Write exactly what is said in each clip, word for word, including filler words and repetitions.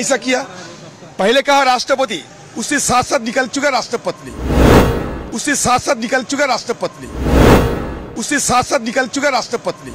ऐसा किया? पहले कहा राष्ट्रपति, उससे साथ साथ निकल चुका राष्ट्रपति, उससे साथ साथ निकल चुका राष्ट्रपति, उससे साथ साथ निकल चुका राष्ट्रपति।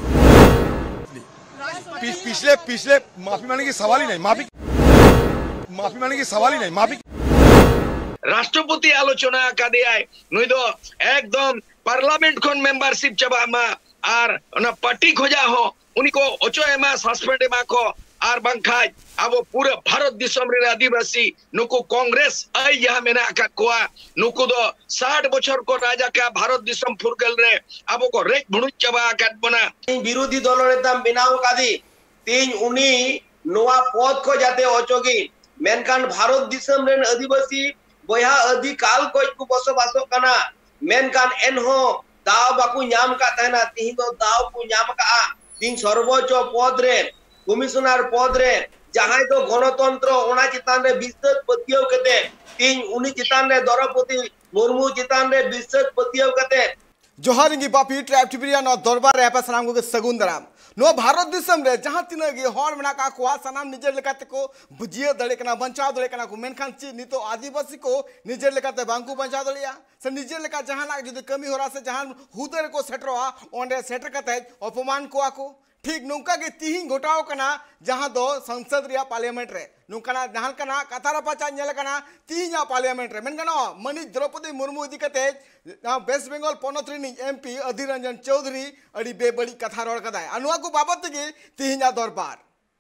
पिछले पिछले माफी मांगने की सवाल ही नहीं, माफी माफी मांगने की सवाल ही नहीं, माफी। राष्ट्रपति आलोचना का दिया है नुई दो एकदम पार्लियामेंट खन मेंबरशिप चबा मा आर ना पार्टी खोजा हो उनी को ओचो एमा सस्पेंड एमा को आर बंखाय अब पूरे भारत दिसम रे आदिवासी नुको कांग्रेस आई यहां मेना का कोआ नुको दो साठ बछर को राजा का भारत दिसम फुरगल रे अब को रेक भुणु चबा काट बना विरोधी दल नेता बिनाव कादी तीन उनी नोआ पद को जाते ओचोगी मेनकान भारत दिसम रे आदिवासी बया अधिकाल को को बसोबासो कना मेनकान एनहो दाव बाकू नाम का तहना तीन दो दाव को नाम का तीन सर्वोच्च पद रे कमिश्नर पद रे जहां तो गणतंत्र ओना चितान रे विश्वास पतियो कते तीन उनी चितान रे द्रौपदी मुर्मू चितान रे विश्वास पतियो कते जोहार इंगी बापी ट्राइब टिबिया न दरबार रे सनाम को सगुन दराम नो भारत दिसम रे जहां तिना गे हर मेना का को सनाम निजे लेकाते को बुजिया दड़े कना बंचाव दड़े कना को मेनखान ची नितो आदिवासी को निजे लेकाते बांकु बंचाव दड़िया से निजे लेका जहां ना जदि कमी होरा से जहां हुदर को सेटरवा ओंडे सेटर कते अपमान को आको ठीक नौका के तीन घोटाओ कना जहां दो संसद रिया पार्लियामेंट रे नुकना जहां कना कथारा पचा नेल कना तीन पार्लियामेंट रे मेन गनो मनी द्रौपदी मुर्मू इदी कते वेस्ट बंगाल पनोत्रिनी एमपी अधीर रंजन चौधरी अड़ी बेबड़ी कथा रोड कदाय अनुआ को बाबत की तीन दरबार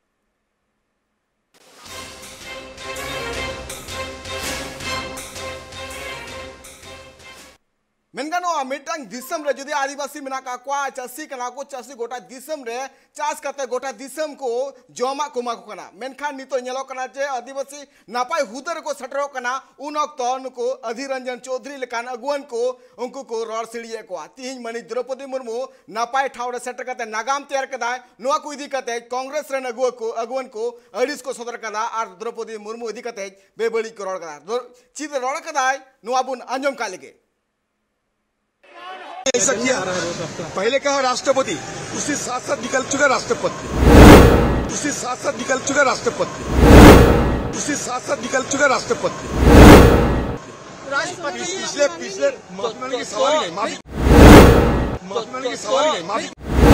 मेनगानो मिटांग दिसम रे जुदी आदिवासी मेना का क्वा चासी कना को चासी गोटा दिसम रे चास कते गोटा दिसम को जोमा कुमा को कना मेनखान नितो नेलो कना जे आदिवासी नापाय हुदर को सटरो कना उन वक्त उनको अधीर रंजन चौधरी लेकान अगुवन को उनको को रोड सिड़िए को तीन मनी द्रौपदी मुर्मू नापाय ठाव रे सेटर कते नागाम तैयार कदाय नोआ को इदी कते कांग्रेस रे अगुव को अगुवन को अड़िस को सदर कदा आर द्रौपदी मुर्मू इदी कते बेबड़ी को रोड कदा चीज रोड कदाय नोआ बुन अंजम कालेगे ऐसा किया? पहले कहा राष्ट्रपति, उससे साथ साथ निकल चुका राष्ट्रपति, उससे साथ साथ निकल चुका राष्ट्रपति, उससे साथ साथ निकल चुका राष्ट्रपति। पिछले पिछले माफी मांगने की सवाल ही नहीं, माफी माफी मांगने की सवाल ही नहीं, माफी।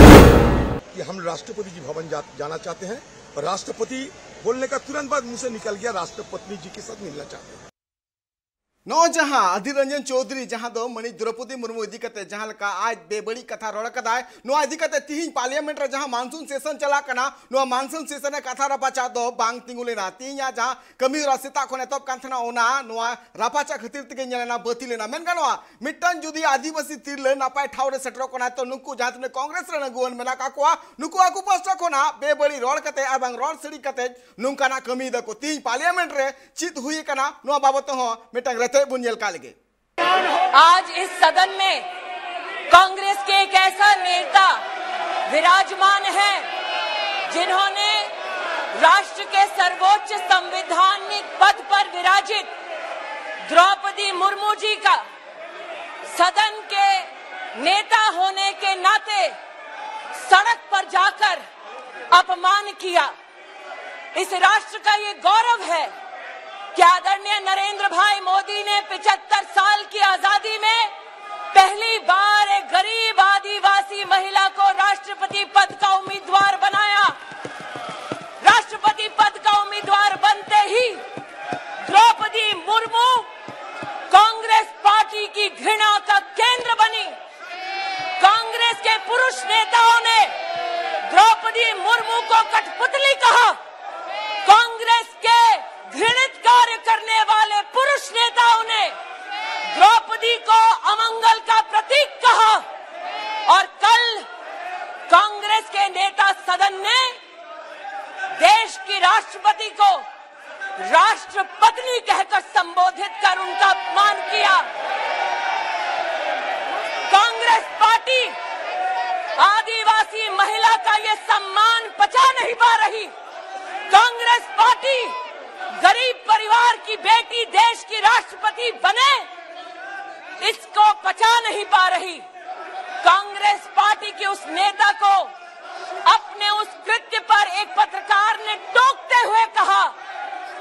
कि हम राष्ट्रपति जी भवन जा, जाना चाहते हैं और राष्ट्रपति बोलने का तुरंत बाद मुंह से निकल गया राष्ट्रपति जी के साथ मिलना चाहते हैं। नो जहां अधीर रंजन चौधरी जहां दो मणि द्रौपदी मुर्मू इदी कते जहां लका आज बेबड़ी कथा रोड कदाय नो इदी कते तीन पार्लियामेंट रे जहां मानसून सेशन चला कना नो मानसून सेशन कथा रापाचा दो बांग तिंगुलेना तीन या जहां कमी रासिता कोने तब कांथना ओना नो रापाचा खतिर तके नेलेना बतिलेना मेन गनवा मिटन जुदी आदिवासी तिरले नापाय ठावरे सेटरो कोना तो नुकु जहां तने कांग्रेस रे गुवन मेना का कोआ नुकु आकु पास्टा कोना बेबड़ी रोड कते आ बांग रोड सिड़ी कते नुंकाना कमी दको तीन पार्लियामेंट रे चित हुई कना नो बाबत हो मिटन बुनियल कालगे। आज इस सदन में कांग्रेस के एक ऐसा नेता विराजमान है जिन्होंने राष्ट्र के सर्वोच्च संवैधानिक पद पर विराजित द्रौपदी मुर्मू जी का सदन के नेता होने के नाते सड़क पर जाकर अपमान किया। इस राष्ट्र का ये गौरव है कि आदरणीय नरेंद्र भाई मोदी ने पचहत्तर साल की आजादी में पहली बार एक गरीब आदिवासी महिला को राष्ट्रपति पद का उम्मीदवार बनाया। राष्ट्रपति पद का उम्मीदवार बनते ही द्रौपदी मुर्मू कांग्रेस पार्टी की घृणा का केंद्र बनी। कांग्रेस के पुरुष नेताओं ने द्रौपदी मुर्मू को कठपुतली कहा। कांग्रेस के घृणित कार्य करने वाले पुरुष नेताओं ने द्रौपदी को अमंगल का प्रतीक कहा और कल कांग्रेस के नेता सदन ने देश की राष्ट्रपति को राष्ट्रपत्नी कहकर संबोधित कर उनका अपमान किया। कांग्रेस पार्टी आदिवासी महिला का ये सम्मान पचा नहीं पा रही। कांग्रेस पार्टी गरीब परिवार की बेटी देश की राष्ट्रपति बने, इसको पचा नहीं पा रही। कांग्रेस पार्टी के उस नेता को अपने उस कृत्य पर एक पत्रकार ने टोकते हुए कहा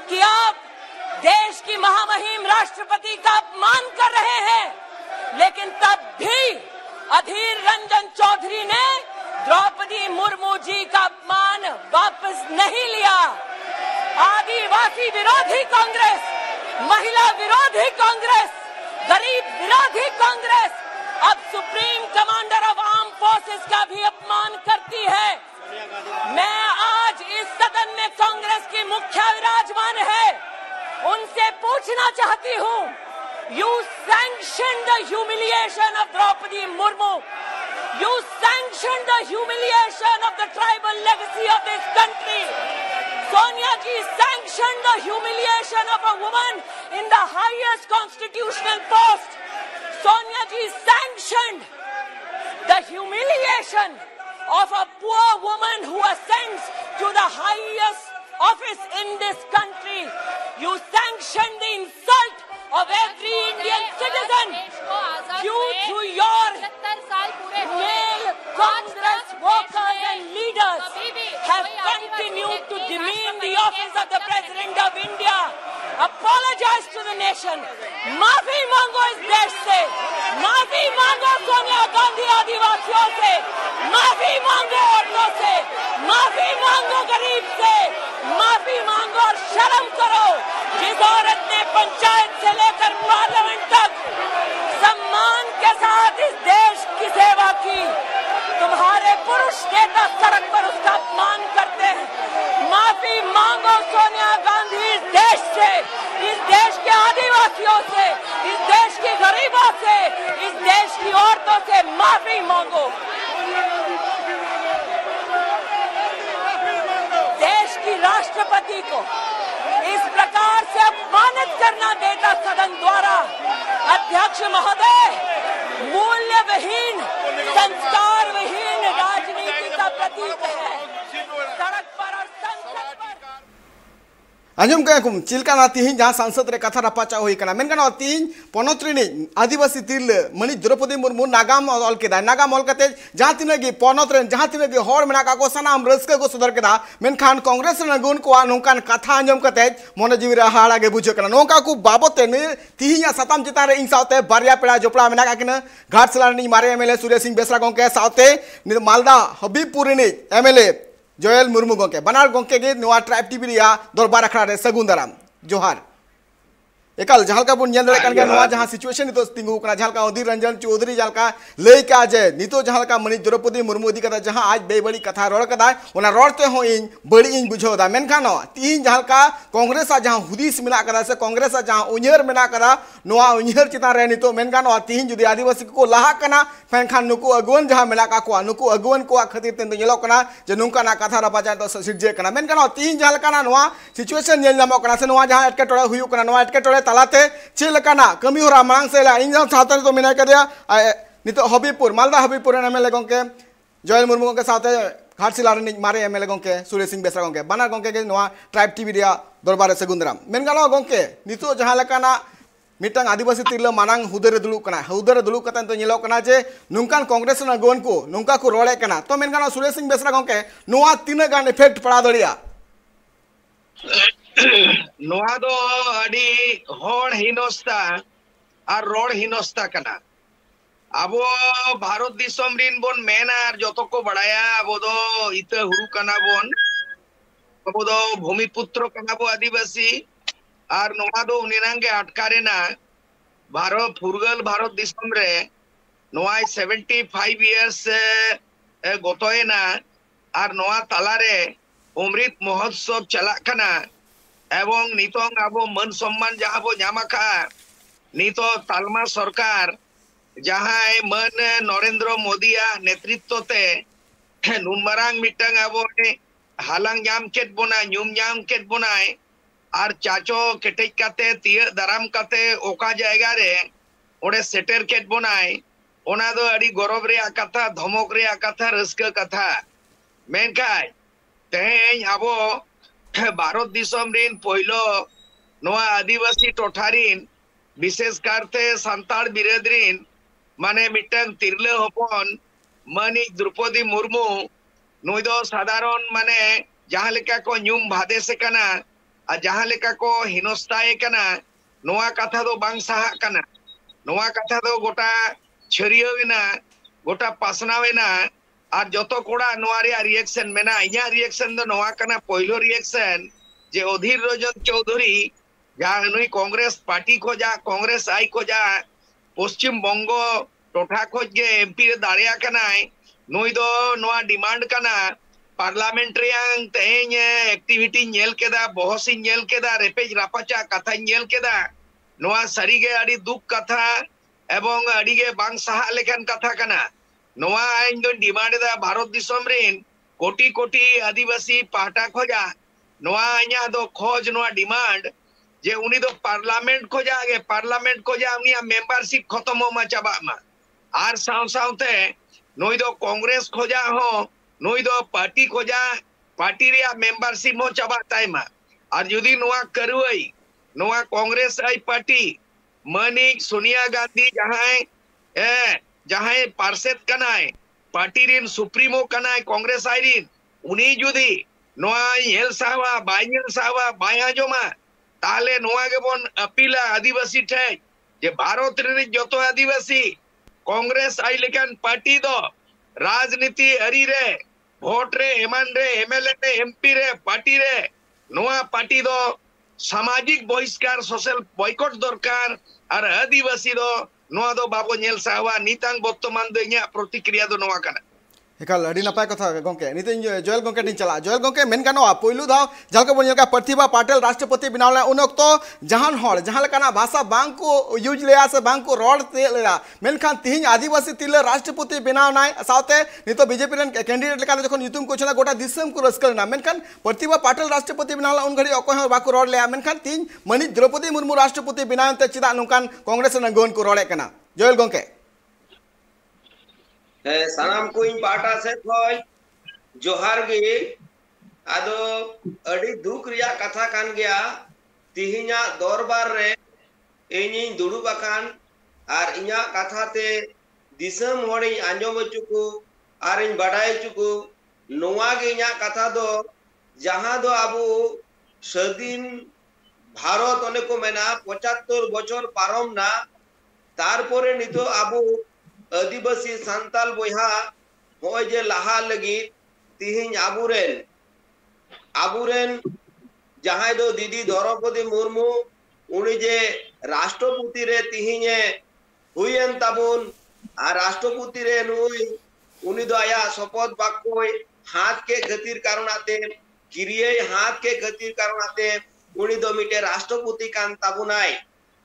राष्ट्रपति का अपमान कर रहे हैं, लेकिन तब भी अधीर रंजन चौधरी ने द्रौपदी मुर्मू जी का अपमान वापस नहीं लिया। आदिवासी विरोधी कांग्रेस, महिला विरोधी कांग्रेस, गरीब विरोधी कांग्रेस अब supreme commander of arm forces का भी अपमान करती है। मैं आज इस सदन में कांग्रेस की मुखिया विराजमान है, उनसे पूछना चाहती हूँ, you sanction the humiliation of Draupadi Murmu, you sanctioned the humiliation of the tribal legacy of this country. Sonia ji sanctioned the humiliation of a woman in the highest constitutional post. Sonia ji sanctioned the humiliation of a poor woman who ascends to the highest office in this country. You sanctioned the insult of every Indian citizen due to your male Congress workers and leaders have continued to demean the office of the President of India. Apologize to the nation. माफी मांगो इस देश से, माफी मांगो सोनिया गांधी आदिवासियों से, माफी मांगो औरतों से, माफी मांगो गरीब से, माफी मांगो और शर्म करो। जिस औरत ने पंचायत से लेकर पार्लियामेंट तक सम्मान के साथ इस देश की सेवा की, तुम्हारे पुरुष नेता सड़क पर उसका अपमान करते हैं। माफी मांगो सोनिया गांधी इस देश से, इस देश के आदिवासियों से, इस देश के गरीबों से, इस देश की औरतों से माफी मांगो। देश की राष्ट्रपति को इस प्रकार से अपमानित करना नेता सदन द्वारा, अध्यक्ष महोदय, मूल्य विहीन, संस्कार विहीन राजनीति का प्रतीक है। सड़क पर और संसद पर अंजम के कुम चिलका ना तीन जहाँ सांसद रे कथा रपाचा हुई करना मेन करना तीन पनोत्रिनी आदिवासी तिल मणि द्रौपदी मुर्मू नागाम ऑल के दा नागाम ऑल करते जहाँ तीन की पनोत्रेन जहाँ तीन की हॉर में ना का को सनाम रस्के को सुधर के दा मेन खान कांग्रेस ने गुण को अनुकान कथा अंजम करते मोने जीवी रे हाड़ा के बुझे करना नौका को बाबते ने तीन या सतम चिता रे इन साउते बारिया पेड़ा जोपड़ा में ना का किन घाट सलानी मारे एमएलए सूर्य सिंह बेसरा गांव के साउते मालदा हबीबपुर ने एमएलए जोयल मुर्मू गोंके बनार गोंके के नवा ट्राइब टीवी रिया दरबार अखड़ा रे सगुन दाराम जोहार एकल जहालका बुन नेल दड़े नवा जहां सिचुएशन नितो तिंगु कना जहालका अधीर रंजन चौधरी जहालका लई का जे नितो जहालका मणि द्रौपदी मुर्मू इदी कदा जहां आज बेबड़ी कथा रोड कदा ओना रोडते हो इन बड़ी इन बुझो दा मेनखान तीन जहालका कांग्रेस जहां हुदीस मिना कदा से कांग्रेस जहां उन्हर मिना कदा नवा उन्हर चिता रे नितो मेनखान तीन जुदी आदिवासी को लाहा कना मेनखान नुकु अगुवन जहां मिला का को नुकु अगुवन को खातिर तेन नेलो कना जे नुका ना कथा रपा तो सिरजे कना मेनखान तीन जहालका ना नवा सिचुएशन नेल नामो कना से नवा जहां एटके टोड़े हुयु कना नवा एटके टोड़े तालाते चेलकाना कमी होरा मांग से ला इन साथ तो मिना कर दिया नितो हबीबपुर मालदा हबीबपुर एमएलए गोंके जोयल मुर्मू के साथ घाटशिला मारे एमएलए गोंके सूर्य सिंह बेसरा गोंके बानार गोंके के नवा ट्राइब टीवी रिया दरबार सगुंदराम मेनगानो गोंके नितो जहां लकाना मिटंग आदिवासी तिरला मानांग हुदरे दुलुक कना हुदरे दुलुक कतन तो नेलो कना जे नुंकान कांग्रेस ना गोन को नुंका को रोड़े कना तो मेनगानो सूर्य सिंह बेसरा गोंके नवा तीन गान इफेक्ट पड़ा दड़िया नोआ दो अड़ी होड़ हिनोस्ता और रोड हिनोस्ता कना अब भारत दिसम रिन बोन मेना और जोतो को बढ़ाया अब दो इत हुरु कना बोन अब दो भूमिपुत्र कना बो आदिवासी और नोआ दो उनिनांगे अटकारे ना भारत फुरगल भारत दिसम रे नोआ सेवेंटी फाइव इयर्स गोतोए ना और नोआ तालारे अमृत महोत्सव चला कना एवं नितोंग आबो मन सम्मान जहाँ बो न्यामाका नितो तालमा सरकार जहाँ मन नरेंद्र मोदिया नेतृत्व ते नुनमरांग मिटंग आबो हालांग जाम केट बोना न्यूम जाम केट बोनाय और चाचो केटेज काते तिय दाराम काते ओका जायगा रे ओडे सेटर केट बोनाय ओना दो अड़ी गौरव रे कथा धमक रे कथा रस्क कथा मेनकाय तेहें आबो भारत दिसम रिन पहिलो नवा आदिवासी टोठारिन विशेष करते संताल बिरादरिन माने मिटंग तिरले हपन मानी द्रौपदी मुर्मू नुई दो साधारण माने जहां लेका को न्यूम भादे से कना आ जहां लेका को हिनोस्ताए कना नोआ कथा दो बांग साहा कना नोआ कथा दो गोटा छरियावेना गोटा पासनावेना और जतो कोड़ा नोआ रे रिएक्शन मेना इया रिएक्शन दो नोआ कना पहिलो रिएक्शन जे अधीर रंजन चौधरी जहाँ नुई कांग्रेस पार्टी को जा कांग्रेस आई को जा पश्चिम बंगो टोठा खोज गे एमपी रे दाड़िया कनाय नुई दो नोआ डिमांड कना पार्लियामेंट रियांग तेहें एक्टिविटी नेल केदा बहसी नेल केदा रेपेज रापाचा कथा नेल केदा नोआ सारीगे अड़ी दुख कथा एवं अड़ीगे बांग सहा लेखन कथा कना नोआ आइन दो डिमांड दा भारत दिसोम रेन कोटी कोटी आदिवासी पाटा खोजा नोआ आइया दो खोज नोआ डिमांड जे उनी दो पार्लियामेंट खोजा गे पार्लियामेंट खोजा उनिया मेंबरशिप खत्म मा चाबा मा आर साव सावते नोई दो कांग्रेस खोजा हो नोई दो पार्टी खोजा पार्टी रे मेंबरशिप हो चाबा ताइमा और जुदी नोआ करुई नोआ कांग्रेस आई पार्टी मनिक सोनिया गांधी जहां ए जहां पार्षद कनाय पार्टी रिन सुप्रीमो कनाय कांग्रेस आई रिन उनी जुदी नोआ हेल सावा बाइल सावा बाया जोमा ताले नोआ के बोन अपीला आदिवासी ठे जे भारत रे जतो आदिवासी कांग्रेस आई लेकिन पार्टी दो राजनीति हरी रे वोट रे एमान रे एमएलए रे एमपी रे पार्टी रे नोआ पार्टी दो सामाजिक बहिष्कार सोशल बॉयकॉट दरकार और आदिवासी दो नोआ दो बाबो नेल सावा नितांग बर्तमान दो इया प्रतिक्रिया दो नोआ कना एकाल अड़ी नपाय कथा गंके निते जोयल गंके टिन चला जोयल गंके मेन गानोआ पहिलु धाव जहां बन का प्रतिभा पाटिल राष्ट्रपति बनावला उन अक्तो जहान हर जहां लेकाना भाषा बांग को यूज लेया से बांग को रॉड ते लेया मेनखान तिहिन आदिवासी तिले राष्ट्रपति बनावनाय साथे नितो बीजेपी रन कैंडिडेट लेका जखन युतुम को छना गोटा दिसम को रसकलना मेनखान प्रतिभा पाटिल राष्ट्रपति बनावला उन घड़ी अको बाको रॉड लेया मेनखान तिहिन मनी द्रौपदी मुर्मू राष्ट्रपति बनावते चिदा नुकान कांग्रेस न गोन को रॉडे कना जोयल गंके सानाम को इन पाटा से खोय जोहार गे आदो अड़ी दुख रिया कथा कान गया तिहिना दरबार रे इनी दुड़ुब आकान आर इना कथा ते दिसम होड़ी आंजम चुकु आर इन बड़ाई चुकु नोआ गे इना कथा दो जहां दो आबू स्वाधीन भारत ओने को मेना पचहत्तर बछर पारम ना तारपरे नितो आबू आदिवासी सांताल बोहा होय जे लाहा लगी तिहिन आबुरेन आबुरेन जहां दो दीदी द्रौपदी मुर्मू उनी जे राष्ट्रपति रे तिहिने हुयन ताबुन आ राष्ट्रपति रे नुई उनी दो आया शपथ बाक्य हाथ के गतिर कारणाते किरिये हाथ के गतिर कारणाते उनी दो मिटे राष्ट्रपति कान ताबुनाय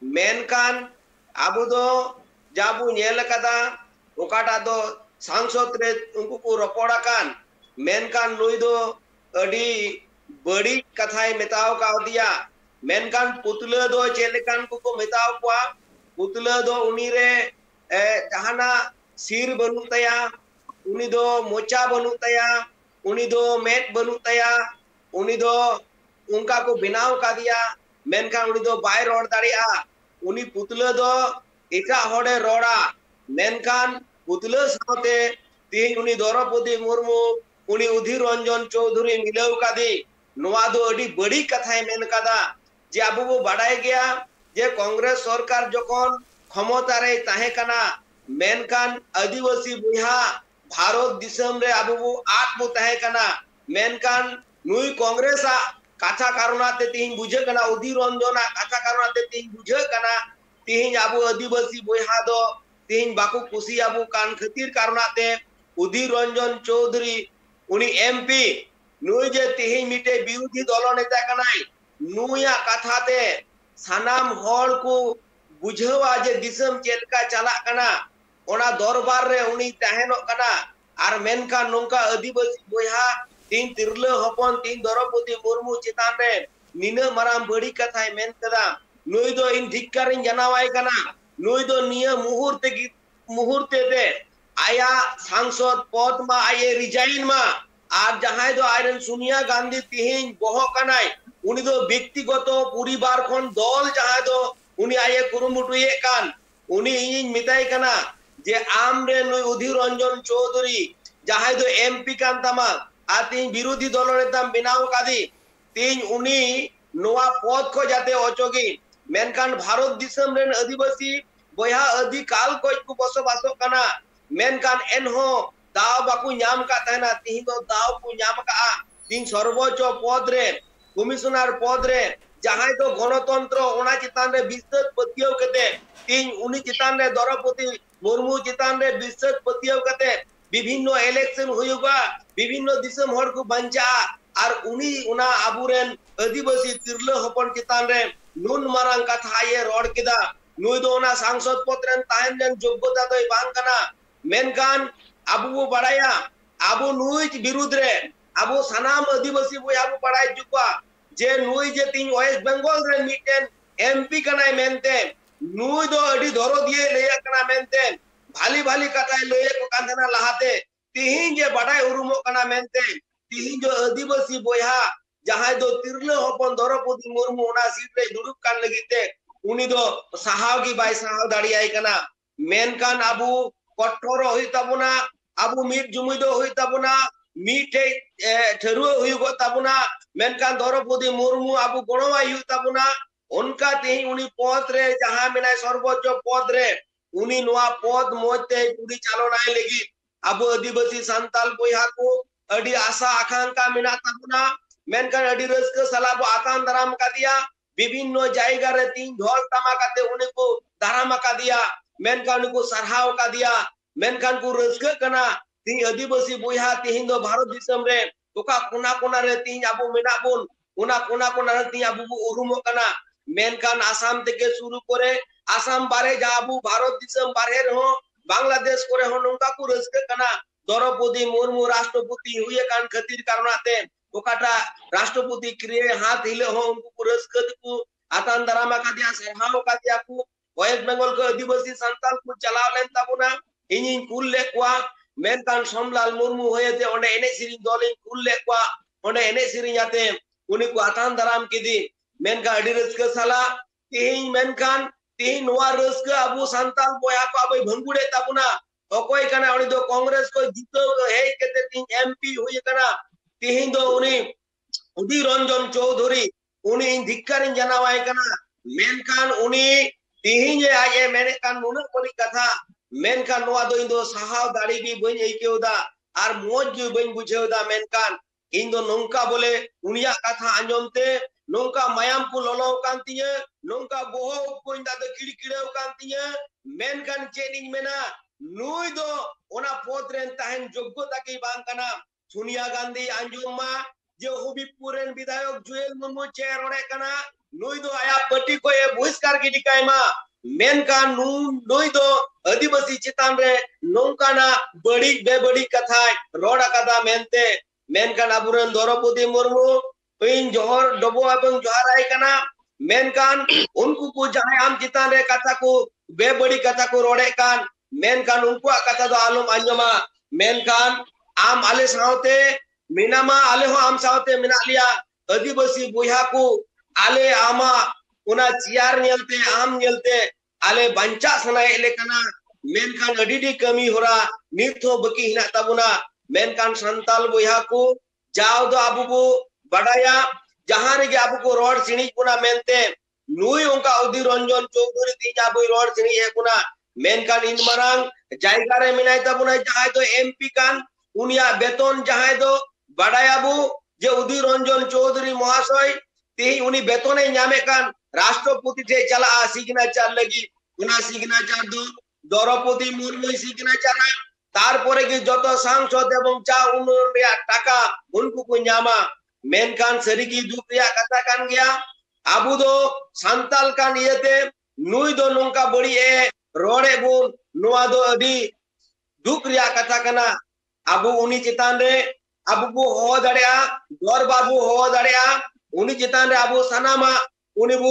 मेनकान आबु दो जाबू नेल कदा ओकाटा दो सांसद रे उनको को रपोड़ा कान मेनकान नुई दो अडी बड़ी कथाएं मेताव का दिया मेनकान पुतले दो चेलेकान को को मेताव को पुतले दो उनी रे जहाना सिर बनु तया उनी दो मोचा बनु तया उनी दो मेट बनु तया उनी दो उनका को बिनाव का दिया मेनकान उनी दो बाय रोड दाड़िया उनी पुतले दो इटा होड़े रोड़ा मेनकान पुतले साथे तीन उनी द्रौपदी मुर्मू उनी उधीर रंजन चौधरी मिलाव कादी नोआ दो अडी बड़ी कथाय मेन कादा जे आबू बो बाडाय गया जे कांग्रेस सरकार जखन क्षमता रे ताहे कना मेनकान आदिवासी बुहा भारत दिसम रे आबू बो आठ बो ताहे कना मेनकान नुई कांग्रेस आ कथा कारणाते तीन बुझे कना उधीर रंजन कथा कारणाते तीन बुझे कना तीन आबू आदिवासी बोहा दो तीन बाकू कुसी आबू कान खतीर कारणाते उधीर रंजन चौधरी उनी एमपी नुई जे तीन मिटे विरोधी दल नेता कनाय नुया कथाते सानाम हर को बुझावा जे दिसम चेलका चला कना ओना दरबार रे उनी तहनो कना आर मेनका नोंका आदिवासी बोहा तीन तिरले हपन तीन द्रौपदी मुर्मू चितान रे निना माराम बड़ी कथाय मेन कदा नुई दो इन धिक्कारिन जनावाय कना नुई दो निया मुहूर्ते की मुहूर्ते ते आया सांसद पद मा आये रिजाइन मा आर जहां दो आयरन सोनिया गांधी तिहिन बहो कनाय उनी दो व्यक्तिगत परिवार खन दल जहां दो उनी आये कुरुमुटुये कान उनी इन मिताय कना जे आम रे नुई उधीर रंजन चौधरी जहां दो एमपी कान तमा आती विरोधी दल नेता बिनाव कादी तीन उनी नोआ पद को जाते ओचोगी मेनकान भारत दिसम रेन आदिवासी बोया अधिकाल को को बसो बसो कना मेनकान एनहो दाव बाकू ᱧᱟᱢ का तहना तिहि दो दाव को ᱧाम का तीन सर्वोच्च पद रे कमिशनर पद रे जहां तो गणतंत्र ओना चितान रे विश्वास पतियो कते तीन उनी चितान रे द्रौपदी मुर्मू चितान रे विश्वास पतियो कते विभिन्न इलेक्शन हुयुगा विभिन्न दिसम हर को बंचा और उनी उना आबुरेन आदिवासी तिरले हपन चितान रे नुन मारंग कथा ये रोड किदा नुई दो ना सांसद पत्रन तायन जन योग्यता तो बांग कना मेनकान आबू बड़ाया आबू नुई विरुद्ध रे आबू सनाम आदिवासी बोय आबू बड़ाई जुका जे नुई जे तीन वेस्ट बंगाल रे मिटेन एमपी कनाय मेनते नुई दो अडी धरो दिए लेया कना मेनते भाली भाली कटाय लेया को कांधना लहाते तिहिं जे बड़ाई उरुमो कना मेनते तिहिं जो आदिवासी बोया जहां दो तिरले हपन द्रौपदी मुर्मू ओना सीट रे दुरुब कान लगिते उनी दो सहाव की बाय सहाव दाड़ियाय कना मेनकान आबू कठोर होई तबुना आबू मीट जुमिदो होई तबुना मीटे ठरुआ हुई गो तबुना मेनकान द्रौपदी मुर्मू आबू गणवा हुई तबुना उनका तेही उनी पद रे जहां मेनाय सर्वोच्च पद रे उनी नोआ पद मोते जुड़ी चालनाय लगी आबू आदिवासी संताल बोया को अडी आशा आकांक्षा मेना तबुना मेनकान अडी रस्क सलाबो आकान दराम का दिया विभिन्न जायगा रे तीन ढोल टमाकाते उनको दाराम का दिया मेनकान को सरहाव का दिया मेनकान को रस्क कना तीन आदिवासी बोया तीन दो भारत दिसम रे तोका कोना कोना रे तीन आबो मेनाबुन कोना कोना कोना रे तीन आबो उरुमो कना मेनकान आसाम तेके शुरू करे आसाम बारे जाबू भारत दिसम बारे हो बांग्लादेश करे हो नोंका को रस्क कना द्रौपदी मुर्मू राष्ट्रपति हुए कान खातिर कारणाते ओकाटा राष्ट्रपति क्रिए हाथ हिले हो उनको पुरस्कृत को आतान दरामा का दिया सरहाव का दिया को वेस्ट बंगाल को आदिवासी संताल को चलाव लेन तबुना इनी कुल ले क्वा मेनकान सोमलाल मुर्मू होयते ओंडे एने सिरिन दोलिन कुल ले क्वा ओंडे एने सिरिन याते उनी को आतान दराम किदी मेनका अडी रस्क साला तिहिं मेनकान तिहिं नोआ रस्क अबू संताल बोया को अबे भंगुड़े तबुना ओकोय कना उनी दो कांग्रेस को जीतो हे केते तीन एमपी हुई कना तिहिं दो उनी उदी रंजन चौधरी उनी धिक्कारिन जनावाय कना मेनकान उनी तिहिं जे आये मेनकान नुना कोनी कथा मेनकान नोआ दो इंदो सहाव दाड़ी भी बइन एकेउदा आर मोज जो बइन बुझेउदा मेनकान इंदो नोंका बोले उनिया कथा आंजमते नोंका मायाम को लोलो कांतिये नोंका बोहो को इंदा दो किड़किड़ेउ कांतिये मेनकान चेनिंग मेना नुई दो ओना पोत्रेन ताहेन योग्यता की बांग कना सोनिया गांधी अंजुमा जो हबीबपुरेन विधायक जुएल मुर्मू चेयर ओडे कना नुई दो आया पट्टी को ए बहिष्कार की दिकायमा मेनका नु नुई दो आदिवासी चितान रे नोंकाना बड़ी बेबड़ी कथा रोड़ा कदा मेनते मेनका नाबुरन द्रौपदी मुर्मू इन जोहर डबो एवं जोहर आय कना मेनकान उनको को जहां आम चितान रे कथा को बेबड़ी कथा को रोड़े कान मेनकान उनको कथा दो आलम अंजमा मेनकान आम आले सावते मिनामा आले हो आम सावते मिना लिया आदिवासी बोया को आले आमा उना चियार नेलते आम नेलते आले बंचा सनाय लेकना मेनकान अडीडी कमी होरा निथो बकी हिना तबुना मेनकान संताल बोया को जाव दो आबू को बड़ाया जहां रे आबू को रोड सिणी कुना मेनते नुई उनका उदी रंजन चौधरी तीन आबू रोड सिणी है कुना मेनकान इन मरांग जायगा रे मिनाय तबुना जहां तो एमपी कान उनिया बेतन जहां दो बड़ायाबू जे उदी रंजन चौधरी महाशय ती उनी बेतने नामे कान राष्ट्रपति थे चला सिग्नेचर लगी उना सिग्नेचर दो द्रौपदी मुर्मू सिग्नेचर तार परे की जतो सांसद एवं चा उन रे टाका उनको को नामा मेनकान सरी की दुख रिया कथा कान गया आबू दो संताल कान येते नुई दो नोंका बड़ी ए रोडे बुन नोआ दो अडी दुख रिया कथा कना आबू उनी चितान रे आबू को हो दड़िया दौर बाबू हो दड़िया उनी चितान रे आबू सनामा उनी बु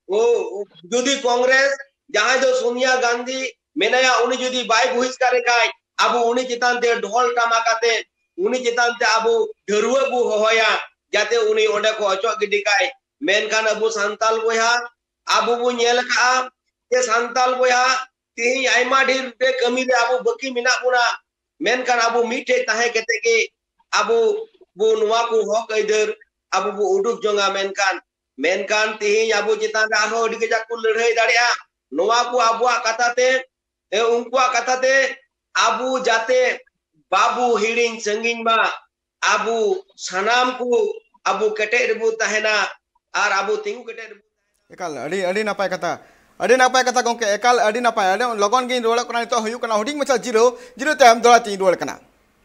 जुदी कांग्रेस जहां दो सोनिया गांधी मेनाया उनी जुदी बाय बहिष्कार काय आबू उनी चितान ते ढोल टमाकाते उनी चितान ते आबू ढरुआ बु होया जाते उनी ओंडे को अचो गिडी काय मेनकान आबू संताल बोया आबू बु नेल का के संताल बोया ती आइमा ढेर पे कमी रे आबू बकी मिना बुना मेनकान आबू मीठे ताहे केते के आबू बु नुआ को हक इधर आबू बु उडुक जोंगा मेनकान मेनकान तिहिं आबो चितान रे आरो अडी गजा को लड़ाई दाड़िया नोवा को आबुआ कथाते ए उनकुआ कथाते आबू जाते बाबू हिड़िंग संगिंग मा आबू सनाम को आबू कटे रबू तहना और आबू तिंगु कटे रबू एकाल अड़ी अड़ी नापाय कथा अड़ी नापाय कथा गोंके एकाल अड़ी नापाय अड़ी लगन गिन रोल कना तो हुयु कना हुडिंग मचा जीरो जीरो टाइम दोला ती रोल कना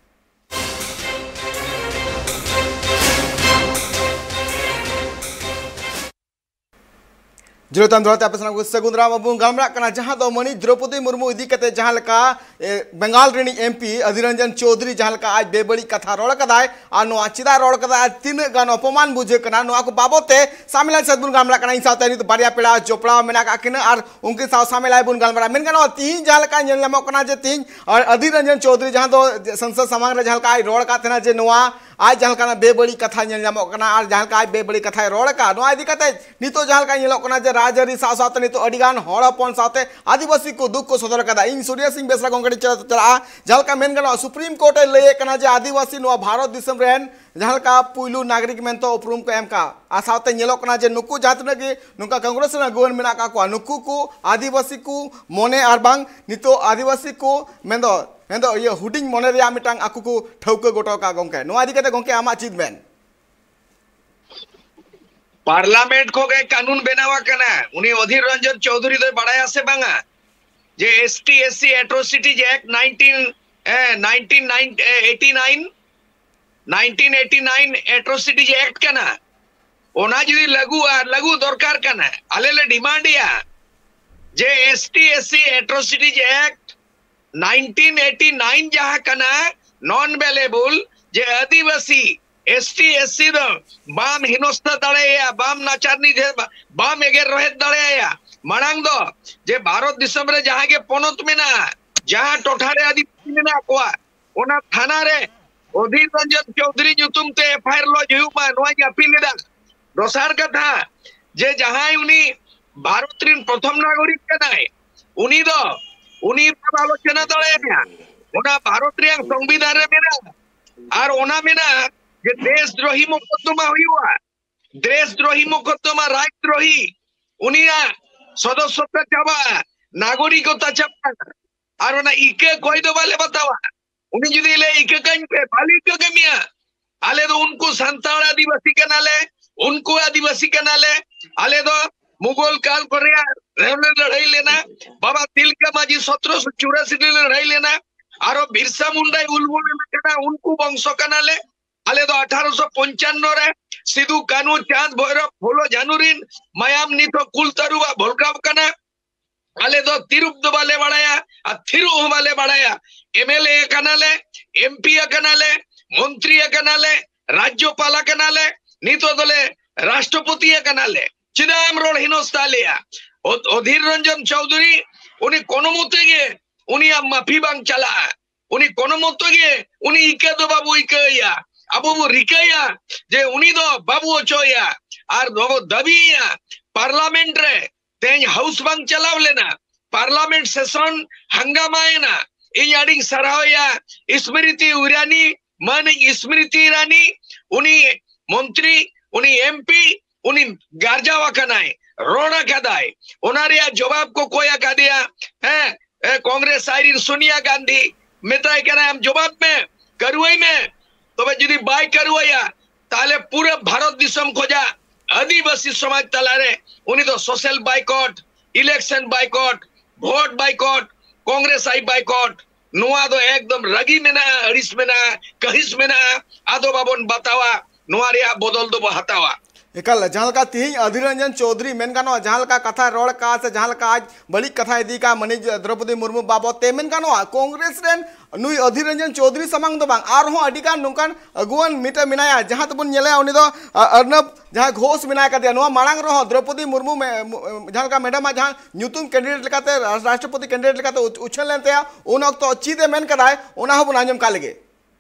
जीरो टाइम दोला तापे सना को सगुंदरा बाबू गामरा कना जहां दो मणि द्रौपदी मुर्मू इदी कते जहां लका बंगाल रेनी एमपी अधीर रंजन चौधरी जहां लका आज बेबड़ी कथा रोल कदाय आ नो चिदा रोल कदा तीन गान अपमान बुझे कना नो को बाबते सामिल सदबुन गामरा कना साथे नि बारिया पेड़ा चोपड़ा मेना का किन और उनके साथ सामिल आय बुन गामरा मेन गानो तीन जहां लका नेल नामो कना जे तीन और अधीर रंजन चौधरी जहां दो संसद समांग रे जहां लका रोल का तना जे नोआ आज जहां लका बेबड़ी कथा नेल नामो कना और जहां लका बेबड़ी कथा रोल का नो इदी कते नितो जहां लका नेलो कना जे राजरी सा साथ नितो अडिगान हड़पन साथे आदिवासी को दुख को सदर कदा इन सूर्य सिंह बेसरा गोंगड़ी चला जहां का मेन गानो सुप्रीम कोर्ट ले कना जे आदिवासी नो भारत दिसम रेन जहां का पुइलू नागरिक मेन तो उपरुम को एम का आ साथे नेलो कना जे नुकु जातने गे नुका कांग्रेस ना गोवन मेना का को नुकु को आदिवासी को मोने आर बांग नितो आदिवासी को मेंदो मेंदो ये हुडिंग मोने रे मिटांग आकु को ठौके गोटो का गोंके नो आदि कते गोंके आमा चीज मेन पार्लामेंट को के कानून बनावा कना उनी अधीर रंजन चौधरी दो बड़ाया से बांगा जे ST SC atrocities act nineteen eighty nine nineteen eighty nine atrocities act कना ओना जदी लागू आ लागू दरकार कना आले ले डिमांड या जे ST SC atrocities act nineteen eighty nine जहां कना नॉन अवेलेबल जे आदिवासी एसटी एससी दो बाम हिनोस्ता दाड़ेया बाम नाचारनी जे बाम एगेर रहेत दाड़ेया मांग दो जे भारत दिसम रे जहां के पनत मेना जहां टोठारे आदिवासी मेना कोआ ओना थाना रे अधीर रंजन चौधरी जुतुम ते एफआईआर लो जुमा नोया अपील दा दोसार कथा जे जहां उनी भारत रिन प्रथम नागरिक कनाय उनी दो उनी आलोचना दाड़ेया ओना भारत रे संविधान रे मेना और ओना मेना जे देशद्रोही मुकदमा हुआ देशद्रोही मुकदमा राजद्रोही उनिया सदस्यता चाबा नागरिकता चाबा और ओना इके कोई दो वाले बतावा उनी जुदी ले इके कहीं पे बाली के गमिया आले दो उनको संताल आदिवासी के नाले उनको आदिवासी के नाले आले दो मुगल काल कोरिया रेवले लड़ाई लेना बाबा तिलका माजी सत्रह सौ चौरासी लड़ाई लेना और बिरसा मुंडा उलगुल लेना उनको वंश के नाले आले दो अठारह सौ पंचान्न रे सिद्धू कानू चांद भैरव फूलो जानुरीन मायाम नितो कुल तरुवा भोलकाव कना आले दो तिरुप दो वाले बढ़ाया आ थिरु वाले बढ़ाया एमएलए कनाले एमपी कनाले मंत्री कनाले राज्यपाल कनाले नितो दले राष्ट्रपति कनाले चिदाम रोड हिनोस्ता लिया अधीर रंजन चौधरी उनी कोनो मते गे उनी माफी बांग चला उनी कोनो मते गे उनी इके दो बाबू इके या अब रिकाया जे उनी दो बाबू ओचोया और दो दबिया पार्लियामेंट रे तेज हाउस बांग चलाव लेना पार्लियामेंट सेशन हंगामा ना इन आडिंग सराहया स्मृति ईरानी मान स्मृति ईरानी उनी मंत्री उनी एमपी उनी गार्जावा कनाय रोड़ा कदाय ओनारिया जवाब को कोया का दिया है कांग्रेस आईरिन सोनिया गांधी मेताय कना हम जवाब में करुई में तबे जदी बाय करुया ताले पूरे भारत दिसम खोजा आदिवासी समाज तलारे उनी तो social boycott election boycott vote boycott Congress I boycott नुआ दो एकदम रगी मेना अड़िस मेना कहिस मेना आदो बाबन बतावा नुआ रिया बदल दो हतावा एकल जहां का तिहिं अधीर रंजन चौधरी मेन गानो जहां का कथा रोड का से जहां का आज बड़ी कथा इदी का मनी द्रौपदी मुर्मू बाबत ते मेन गानो कांग्रेस रेन नुई अधीर रंजन चौधरी समांग दो बांग आर हो अडिका नुकान अगुवन मिटा मिनाया जहां तबन नेले उनी दो अर्नब जहां घोष मिनाया का दिया नुआ मांग रहो द्रौपदी मुर्मू में जहां का मैडम जहां न्यूतुम कैंडिडेट लेकाते राष्ट्रपति कैंडिडेट लेकाते उछल लेते उन वक्त अच्छी दे मेन कदाय ओना हो बुनाजम का लगे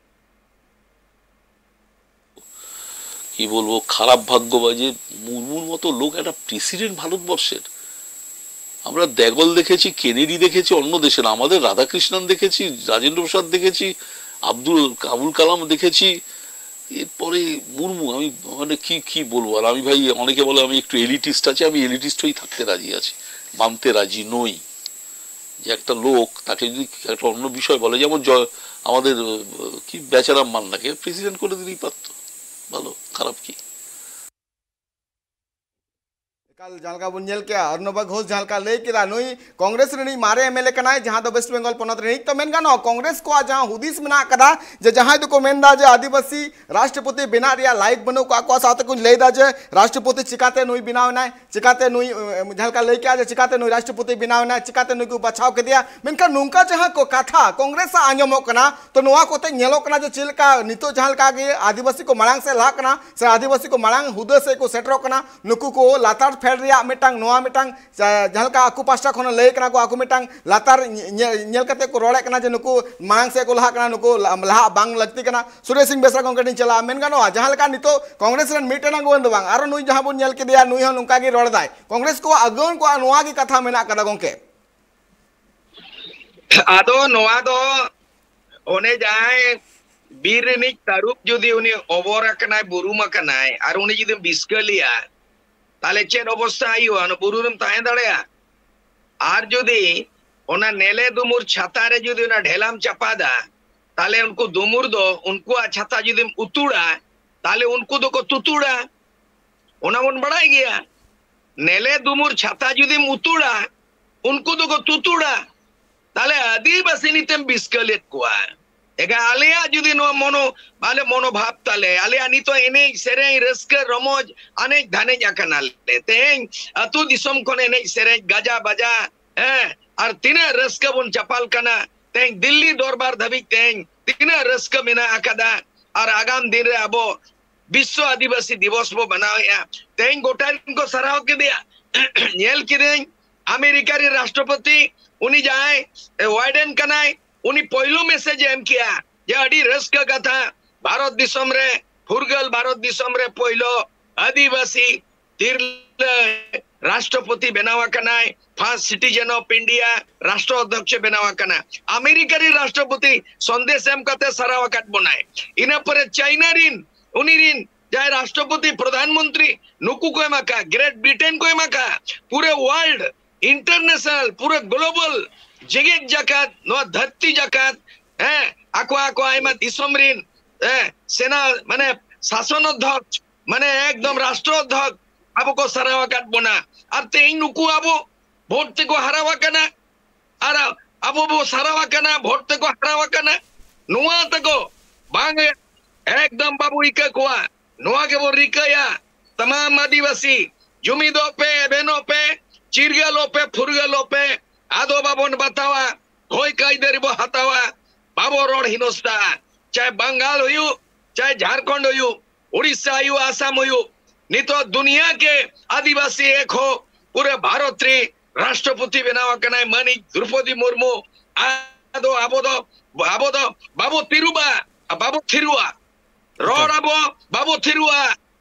কি বলবো খারাপ ভাগ্য বাজে মুরমুর মতো লোক একটা প্রেসিডেন্ট ভারতবর্ষের আমরা দেগল দেখেছি কেনেডি দেখেছি অন্য দেশের আমাদের রাধাকৃষ্ণন দেখেছি রাজেন্দ্র প্রসাদ দেখেছি আব্দুল আবুল কালাম দেখেছি এরপরে মুর্মু আমি মানে কি কি বলবো আর আমি ভাই অনেকে বলে আমি একটু এলিটিস্ট আছি আমি এলিটিস্ট হয়েই থাকতে রাজি আছি মানতে রাজি নই যে একটা লোক তাকে যদি একটা অন্য বিষয় বলে যেমন আমাদের কি বেচারাম মান্নাকে প্রেসিডেন্ট করে দিলেই পারতো ভালো খারাপ কি कल जहाँ बन के अर्नब घोष जहाँ लई के नुई कांग्रेस रे मारे एमएलए कना जहाँ वेस्ट बेंगल पनत रे तो मेन गानो कांग्रेस को जहाँ हुदिस मेना कदा जे जहाँ को मेनदा जे आदिवासी राष्ट्रपति बिना रिया लाइक बनो को को साथ कुछ लेदा जे राष्ट्रपति चिकाते नुई बिनावना चिकाते नुई झलका लई के चिकाते नुई राष्ट्रपति बिनावना चिकाते नुई को बचाव के दिया मेनका नुंका जहाँ को कथा कांग्रेस आंजमो कना तो नुआ कोते नेलो कना जो चिलका नितो जहाँ का आदिवासी को मरांग से ला कना से आदिवासी को मरांग हुदे से को सेटरो कना नुकु को लातार मिटांग नोआ मिटांग जहलका आकु पास्टा खन लय कना को आकु मिटांग लातार नेल कते को रोड़े कना जे नुकु मांग से को लहा कना नुकु लहा बांग लगती कना सुरेश सिंह बेसरा गंके दिन चला मेन गानो जहलका नितो कांग्रेस रन मिटेना गोन बांग आरो नुई जहां बन नेल के दिया नुई हन नुका गे रोड़ दाय कांग्रेस को अगन को नोआ की कथा मेना कदा गंके आदो नोआ दो ओने जाय बीर निक तारुप जुदी उनी ओवर कनाय बुरुमा कनाय आर उनी जुदी बिस्कलिया ताले चेन अवस्था आयु अन बुरुरम ताहे दड़ेया आर जुदी ओना नेले दुमुर छाता रे जुदी ओना ढेलाम चपादा ताले उनको दुमुर दो उनको छाता जुदी उतुड़ा ताले उनको दो को तुतुड़ा ओना उन बढ़ाई गया नेले दुमुर छाता जुदी उतुड़ा उनको दो को तुतुड़ा ताले आदिवासी नितेम बिस्कलेट कुआ एगा आलिया जुदी नो मोनो माले मोनो भाव ताले आलिया नी तो एने सेरे रस्क रमोज अनेक धाने जाकनाले तें अतु दिसम कोने एने सेरे गाजा बाजा हैं और तिना रस्क बुन चपाल कना तें दिल्ली दरबार धबी तें तिना रस्क मेना आकादा और आगाम दिन रे अबो विश्व आदिवासी दिवस बो बनाया तें गोटा को सराव के दिया नेल किदें अमेरिका रे राष्ट्रपति उनी जाए वाइडेन कनाय उनी पहलो मैसेज एम किया जे अड़ी रस्क कथा भारत दिसम रे फुरगल भारत दिसम रे पहलो आदिवासी तिरल राष्ट्रपति बनावा कनाय फर्स्ट सिटीजन ऑफ इंडिया राष्ट्र अध्यक्ष बनावा कना अमेरिका री राष्ट्रपति संदेश एम कते सरावा काट बनाए इना परे चाइना रिन उनी रिन जाय राष्ट्रपति प्रधानमंत्री नुकु को एमाका ग्रेट ब्रिटेन को एमाका पूरे वर्ल्ड इंटरनेशनल पूरे ग्लोबल जगत जकात नो धरती जकात हैं आको आको आइमा दिसमरिन सेना माने शासन अध्यक्ष माने एकदम राष्ट्र अध्यक्ष आबो को सरावा काट बना और तेई नुकु आबो भोट ते को हरावा कना और आबो बो सरावा कना भोट ते को हरावा कना नुआ ते को बांग एकदम बाबू इके कोआ नुआ के वो रिकया तमाम आदिवासी जुमिदो पे बेनो पे चिरगलो पे फुरगलो पे आदो बाबोन बतावा होय कायदे बो हतावा बाबो रोड हिनोस्ता चाहे बंगाल हुयु चाहे झारखंड हुयु उड़ीसा हुयु आसाम हुयु नहीं तो दुनिया के आदिवासी एक हो पूरे भारत रे राष्ट्रपति बनावा कनाय मनी द्रौपदी मुर्मू आदो आबोदो आबोदो बाबो तिरुबा बाबो थिरुआ रोड आबो बाबो थिरुआ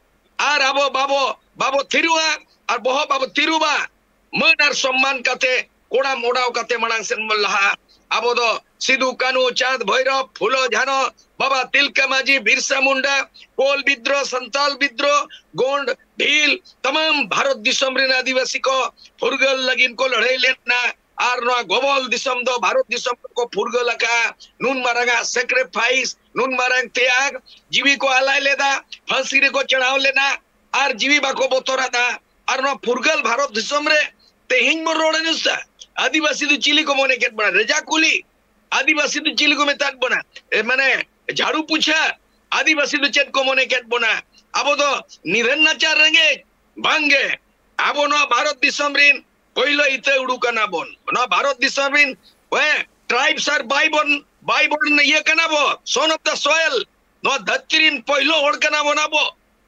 आर आबो बाबो बाबो थिरुआ और बहो बाबो तिरुबा मन और सम्मान कते कोड़ा मोड़ाव कते मनांग सेन मल्लाहा आबो दो सिधु कानू चांद भैरव फुलो झानो बाबा तिलका माजी बिरसा मुंडा कोल विद्रोह संताल विद्रोह गोंड ढील तमाम भारत दिसम रे आदिवासी को फुरगल लगिन को लड़ाई लेना आर नो गोबल दिसम दो भारत दिसम को फुरगल का नून मारंगा सैक्रिफाइस नून मारंग त्याग जीवी को आलाय लेदा फांसी रे को चढ़ाव लेना आर जीवी बाको बोतोरा दा आर नो फुरगल भारत दिसम रे तेहिंग मोर रोड नुसा आदिवासी तो चिली को मोने केट बना रेजा कुली आदिवासी तो चिली को मेतात बना माने झाड़ू पूछा आदिवासी तो चेट को मोने केट बना आबो तो निधन नचार रंगे भांगे आबो नो भारत दिसम रिन पहिलो इते उडू कना बोन नो भारत दिसम रिन वे ट्राइब्स आर बाइबोन बाइबोन ये कना बो सन ऑफ द सॉइल नो धत्रिन पहिलो होड़ कना बनाबो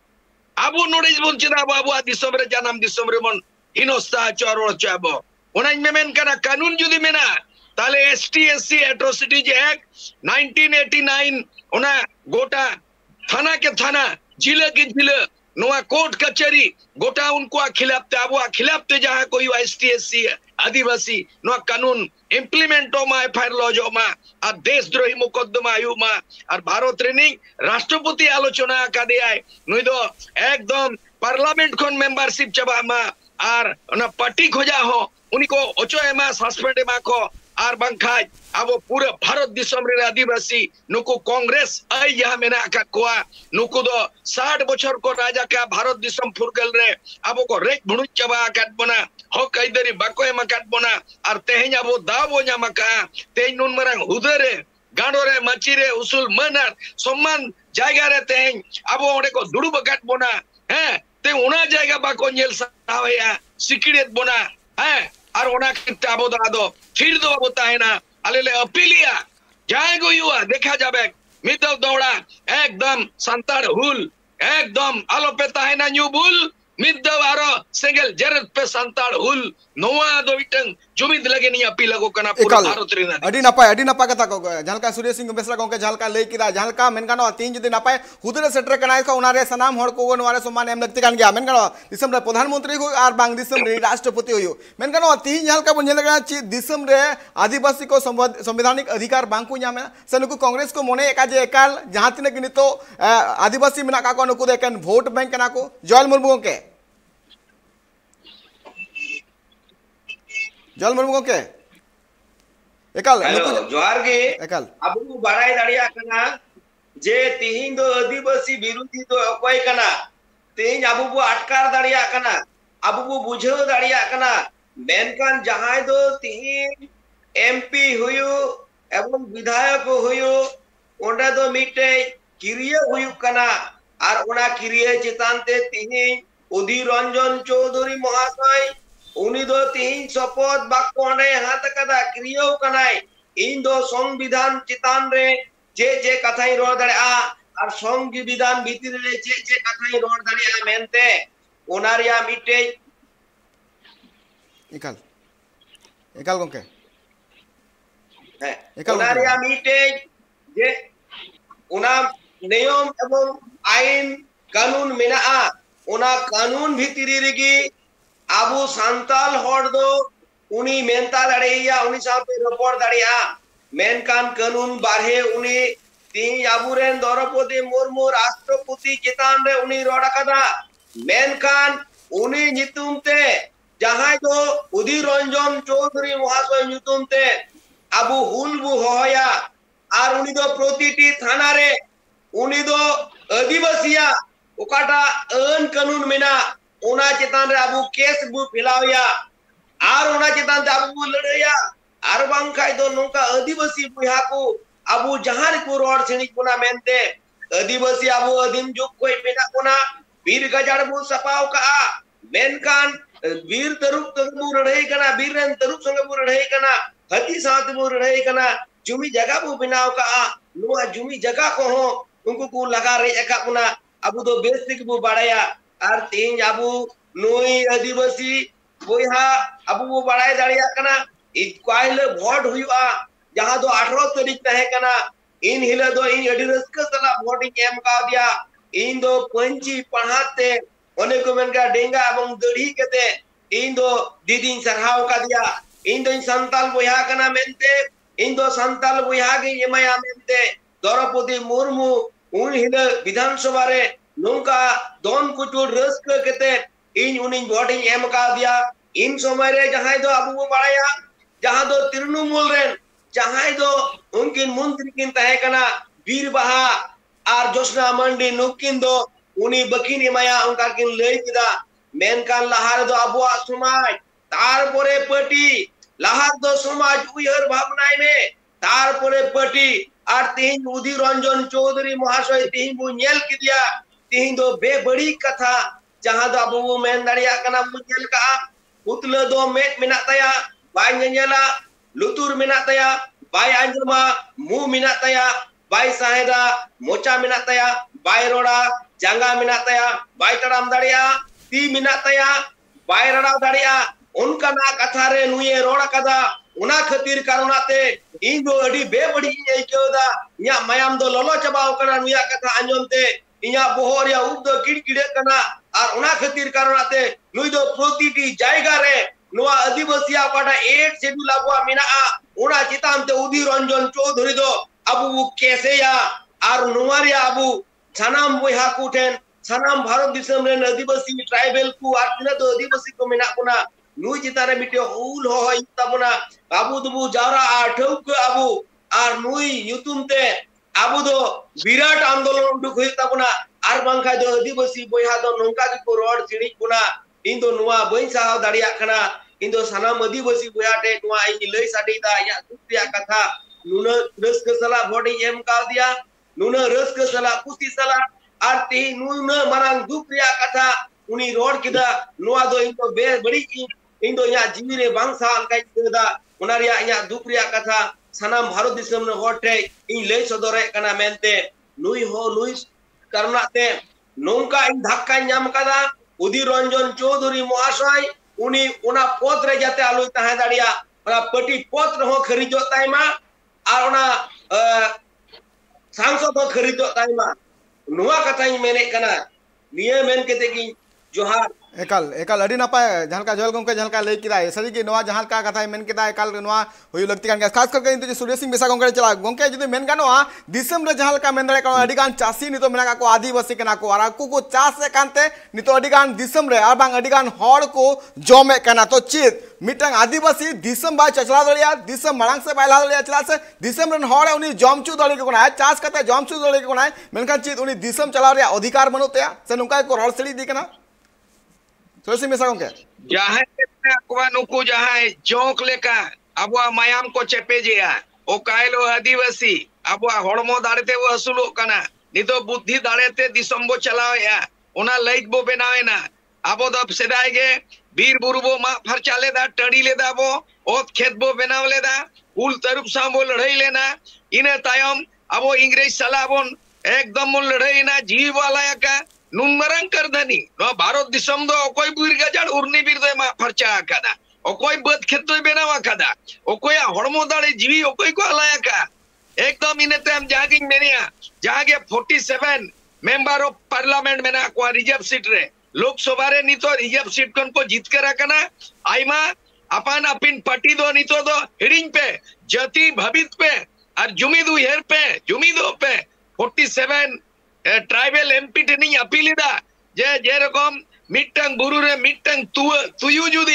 आबो नोडेज बोन चिदा बाबू दिसम रे जानम दिसम रे मन हिनोस्ता चोरोड़ चाबो उनाइन में मेन कना कानून जुदी मेना ताले ST SC atrocities act nineteen eighty nine उना गोटा थाना के थाना जिले के जिले नोआ कोर्ट कचहरी गोटा उनको खिलाफ ते आबो खिलाफ ते जहां कोई एसटी एससी आदिवासी नो कानून इम्प्लीमेंट मा एफआईआर लॉज मा और देशद्रोही मुकदमा आयुमा और भारत रेनी राष्ट्रपति आलोचना का दिया नुई दो एकदम पार्लियामेंट खन मेंबरशिप चबा मा और ना पार्टी खोजा हो उनी को ओचो एमा सस्पेंड एमा को और बंखाय अब पूरे भारत दिसम रे आदिवासी नुको कांग्रेस आई यहाँ मेना का कोआ नुको दो साठ बछर को राजा का भारत दिसम फुरगल रे अब को रेक भुणु चबा काट बना हो कईदरी बाको एमा काट बना और तेहें अब दाबो न्यामा का तेहें नुन मरंग हुदरे गांडो रे मची रे उसूल मनर सम्मान जायगा रे तेहें अब ओडे को दुड़ुब काट बना हैं ते उना जायगा बाको नेल सावया सिकिड़ेत बना हैं और ओना कित्ते अब दादो फिर दो अब ताहेना अलेले अपीलिया जाएगो युवा देखा जाबे मिदव दौड़ा एकदम संताड़ हुल एकदम आलोपे ताहेना न्यू बुल मिदव आरो सिंगल जरत पे संताड़ हुल नोआ दो इटंग जुमिद लगे नहीं अपील को कना पूरा भारत रेना अडी नपाय अडी नपा कथा को जानका सूर्य सिंह बेसरा गोंके झालका लई किदा जानका मेनगानो तीन जदि नपाय हुदरे सेटर कनाय का उनारे सनाम हड़ को नवारे सम्मान एम लगते कान गया मेनगानो दिसम रे प्रधानमंत्री को आर बांग दिसम रे राष्ट्रपति होयो मेनगानो तीन झालका बन झलका ची दिसम रे आदिवासी को संवैधानिक अधिकार बांग को न्यामे सनुको कांग्रेस को मोने एका जे एकाल जहां तिने किनितो आदिवासी मेना का को नुको देकन वोट बैंक कना को जॉयल मुर्मू गोंके जल मुर्मू गोंके एकाल जोहार गे एकाल अबू बाराय दाड़िया कना जे तिहिन दो आदिवासी विरोधी दो अकय कना तिहिन अबू बो अटकार दाड़िया कना अबू बो बुझाव दाड़िया कना मेनकान जहाय दो तिहिन एमपी हुयो एवं विधायक हुयो ओंडा दो मिटे किरिया हुयो कना और ओना किरिया चितान ते तिहिन उदी रंजन चौधरी महाशय उनी दो तीन शपथ बाकोने हाथ कदा क्रियो कनाय इन दो संविधान चितान रे जे जे कथाई रोड दड़े आ और संविधान भीतर रे जे जे कथाई रोड दड़े आ मेनते ओनारिया मिटे एकाल एकाल गोंके है ओनारिया मिटे जे उना नियम एवं आईन कानून मेना आ उना कानून भीतर रेगी आबू सांताल हॉर दो उनी मेनता दाड़ेया उनी साथे रपड़ दाड़ेया मेनकान कानून बारहे उनी तीन आबूरेन द्रौपदी मुर्मू राष्ट्रपति चितान रे उनी रोड कदा मेनकान उनी नितुम ते जहां दो उदी रंजन चौधरी महाशय नितुम ते आबू हुल बु होया और उनी दो प्रतिटी थाना रे उनी दो आदिवासिया ओकाटा अन कानून मेना ओना चितान रे आबू केस बु फिलावया और ओना चितान ते आबू लड़या और बांखाय दो नोका आदिवासी बुहा को आबू जहां को रोड छणी कोना मेनते आदिवासी आबू अदिम जुग कोई मेना कोना वीर गजाड़ बु सपाव का मेनकान वीर तरुप तबु लड़ाई कना वीर रन तरुप संग बु लड़ाई कना हती साथ बु लड़ाई कना जुमी जगह बु बिनाव का नुआ जुमी जगह को हो उनको को लगा रे एका कोना आबू दो बेसिक बु बाड़ाया और तीन आबू नुई आदिवासी बोहा आबू बु बाड़ाय दाड़िया कना इ काइल वोट हुआ जहां दो अठारह तारीख तहे कना इन हिले दो इन अडी रस्का सला वोटिंग एम का दिया इन दो पंची पढ़ाते ओने को मेनका डेंगा एवं दड़ी केते इन दो दीदी सरहाव का दिया इन दो इन संताल बोहा कना मेनते इन दो संताल बोहा गे यमया मेनते द्रौपदी मुर्मू उन हिले विधानसभा रे नोंका दोन कुचुर रस्का केते इन उनिन वोटिंग एम का दिया इन समय रे जहां दो आबू बु बाड़ाया जहां दो तृणमूल रेन जहां दो उनकिन मंत्री किन तहे कना वीर बहा और जोशना मंडी नुकिन दो उनी बकिन माया उनका किन लई किदा मेनकान लहार दो आबुआ समाज तार परे पटी लहार दो समाज उयहर भावनाय में तार परे पटी और तीन उदी रंजन चौधरी महाशय तीन बु नेल किदिया तीन दो बेबड़ी कथा जहां दो आबू मेन दाड़िया कना मुजल का उतले दो मेट मेना तया बाय नेला लुतुर मेना तया बाय अंजमा मु मेना तया बाय साहेदा मोचा मेना तया बाय रोड़ा जांगा मेना तया बाय तड़ाम दाड़िया ती मेना तया बाय रड़ा दाड़िया उनका ना कथा रे नुये रोड़ा कदा उना खातिर कारणते इन दो अडी बेबड़ी इकेदा या मयाम दो ललो चबाव कना नुया कथा अंजमते इया बोहर या उब दो किड़किड़े कना और उना खातिर कारणते नुई दो प्रतिटी जायगा रे नुआ आदिवासी आपाटा एट शेड्यूल आबुआ मेनाआ उना चितान ते उदी रंजन चौधरी दो अबु कैसे या आर नुआ रे अबु सनाम बोहा कुठेन सनाम भारत दिसम रे आदिवासी ट्राइबल को आर तिना दो आदिवासी को मेना कुना नुई चितारे मिटे हुल हो होय तबुना अबु दुबु जारा आठौ को अबु आर नुई युतुम ते अबु दो विराट आंदोलन उडुक होय तबुना आर बांखा दो आदिवासी बोहा दो नोंका को रोड सिणी कुना इन दो नुआ बई साहा दाड़िया कना इन दो सनाम आदिवासी बोहा टे नुआ इ लई साडीदा या दुतिया कथा नुना रस के सला बॉडी एम का दिया नुना रस के सला कुसी सला आर ते नुना मारांग दुतिया कथा उनी रोड किदा नुआ दो इन तो बे बड़ी इन दो या जीवी रे बांसा अलकाई देदा उनारिया या दुतिया कथा सनाम भारत दिसम ने होटे इन लई सदरे कना मेनते नुई हो नुई करनाते नोंका इन धक्का नाम कदा उदी रंजन चौधरी महाशय उनी उना पद रे जाते आलोय ताहे दाड़िया ओना पटी पद हो खरीजो ताइमा आर ओना सांसद हो खरीजो ताइमा नुआ कथाई मेने कना निये मेन केते की जोहार एकाल एकाल अड़ी नपाय जहां का जोल गमके जहां का लई किदा सरी की नवा जहां का कथा मेन किदा एकाल नवा होय लगती कान खास करके इंतु सूर्य सिंह बेसा गमके चला गमके जदि मेन गानोआ दिसम रे जहां का मेन दरे का अड़ी गान चासी नितो मेना को आदिवासी कना को आरा को को चास कानते नितो अड़ी गान दिसम रे आर बांग अड़ी गान हड़ को जमे कना तो चित मिटंग आदिवासी दिसम बा चचला दलिया दिसम मांग से बायला दलिया चला से दिसम रन हड़ उनी जमचू दली के कोना चास कते जमचू दली के कोना मेनखान चित उनी दिसम चला रे अधिकार बनोते से नुका को रड़ सड़ी दी कना सोसी में सागों के जहां अकवा नुकु जहां जोक लेका अबवा मायाम को चेपे जिया ओ कायलो आदिवासी अबवा हड़मो दाड़ते वो असुलो कना नितो बुद्धि दाड़ते दिसंबो चलाओ या ओना लइट बो बनावे ना अबो दब सेदाय गे बीर बुरुबो मा फरचा लेदा टड़ी लेदा बो ओत खेत बो बनाव लेदा कुल तरुप सांबो लड़ाई लेना इने तायम अबो इंग्रेज सलाबोन एकदम लड़ाई ना जीव वाला का नुमरंग कर धनी नो भारत दिसम दो कोई बीर गजाड़ उर्नी बीर दो मा फरचा कदा ओ कोई बद खेत तो बेनावा कदा ओ कोई हड़मो दाड़े जीवी ओ कोई को अलाया का एकदम इने तम जागिंग मेनिया जागे सैंतालीस मेंबर ऑफ पार्लियामेंट मेना को रिजर्व सीट रे लोकसभा रे नितो रिजर्व सीट कन को जीत कर रखना आइमा अपन अपिन पार्टी दो नितो दो हिडिंग पे जति भवित पे और जुमिदु हेर पे जुमिदो पे सैंतालीस ट्राइबल एमपी टेनिंग अपीलिदा जे जे रकम मिटंग बुरु रे मिटंग तु तुयु जुदी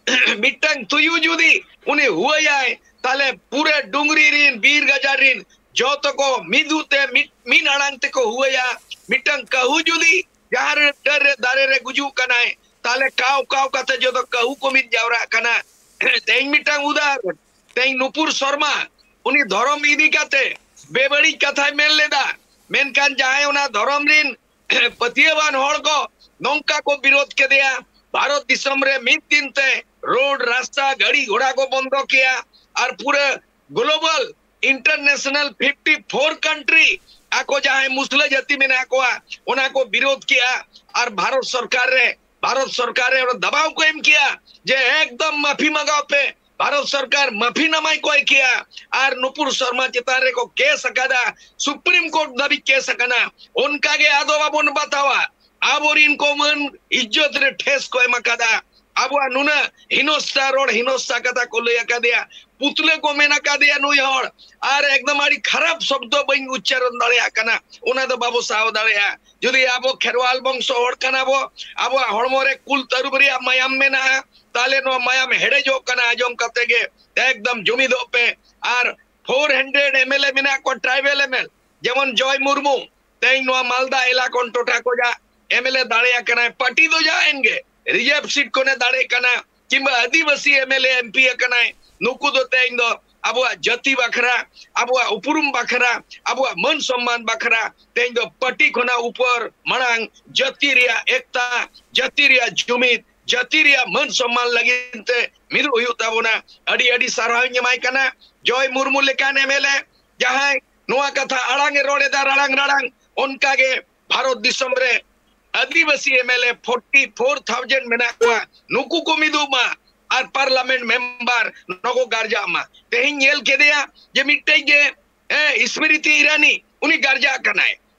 मिटंग तुयु जुदी उनी हुआय ताले पूरे डुंगरी रिन बीर गजारिन जो तो को मिदुते मिन अड़ांग ते को हुआया मिटंग कहू जुदी यार डर दारे रे गुजु कनाय ताले काव काव कते जो तो कहू को मिट जावरा कना तेई मिटंग उदार तेई नुपुर शर्मा उनी धर्म इदी कते बेबड़ी कथा मेन लेदा मेनकान जाए उना धर्म रिन पतियवान होड़ को नौका को विरोध के दिया भारत दिसम रे मिद दिन ते रोड रास्ता गाड़ी घोड़ा को बंद किया और पूरे ग्लोबल इंटरनेशनल चौवन कंट्री आको जाए मुस्लिम जाति में आको उना को विरोध किया और भारत सरकार रे भारत सरकार रे दबाव को एम किया जे एकदम माफी मंगाओ पे भारत सरकार माफी नमाई कोई किया और नुपुर शर्मा चितारे को केस सकदा सुप्रीम कोर्ट दबी केस सकना उनका के आदो बाबू ने बतावा अब और इनको मन इज्जत रे ठेस को मकादा अब नुना हिनोस्ता रोड हिनोस्ता कथा को ले का दिया पुतले को मेना का दिया नुई हड़ और एकदम आड़ी खराब शब्द बई उच्चारण दाड़िया कना उना दो बाबू साव दाड़िया जदी आबो खेरवाल वंश हड़ कना बो अब हड़मो रे कुल तरुबरिया मायाम मेना ताले नो मायाम हेडे जो कना आजम कते गे एकदम जुमिदो पे और चार सौ एमएलए मेना को ट्राइबल एमएल जेमन जय मुर्मू तेई नो मालदा इलाकोन टोटा को जा एमएलए दाड़िया कना पार्टी दो जाएंगे रिजर्व सीट को ने दाड़े कना किंबा आदिवासी एमएलए एमपी कना नुकु दो तेई दो अब जाति बखरा अब उपरुम बखरा अब मन सम्मान बखरा तेई दो पार्टी खोना ऊपर मणांग जाति रिया एकता जाति रिया जुमिद जाति रिया मन सम्मान लगिनते मिरु हुयु ताबोना अडी अडी सारहाव ñamay kana जय मुर्मू लेकान एमएलए जहां नोआ कथा अड़ांगे रोडे दा रड़ांग रड़ांग उनका के भारत दिसम रे आदिवासी एमएलए चौवालीस हज़ार मेना को नुकु को मिदुमा और पार्लियामेंट मेंबर नगो गार्जा मा तेहिं नेल के दिया जे मिटै गे ए स्मृति ईरानी उनी गार्जा कनाय